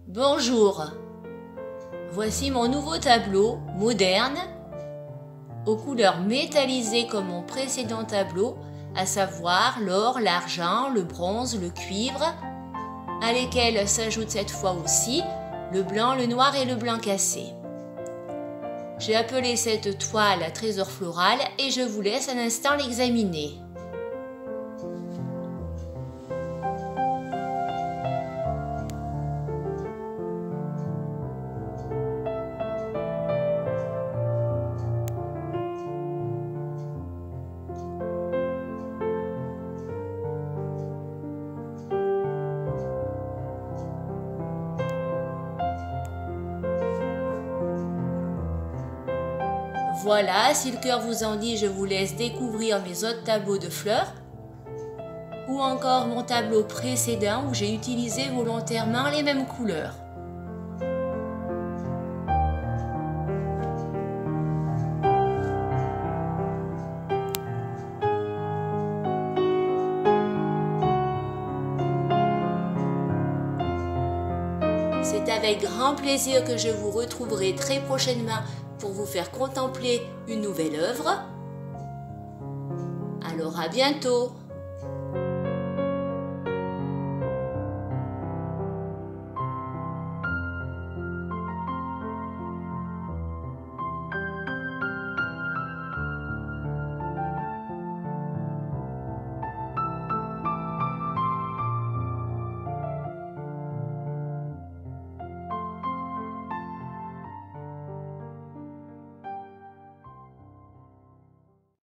Bonjour, voici mon nouveau tableau moderne aux couleurs métallisées comme mon précédent tableau, à savoir l'or, l'argent, le bronze, le cuivre, à lesquels s'ajoute cette fois aussi le blanc, le noir et le blanc cassé. J'ai appelé cette toile trésor floral et je vous laisse un instant l'examiner. Voilà, si le cœur vous en dit, je vous laisse découvrir mes autres tableaux de fleurs ou encore mon tableau précédent où j'ai utilisé volontairement les mêmes couleurs. C'est avec grand plaisir que je vous retrouverai très prochainement pour vous faire contempler une nouvelle œuvre. Alors à bientôt!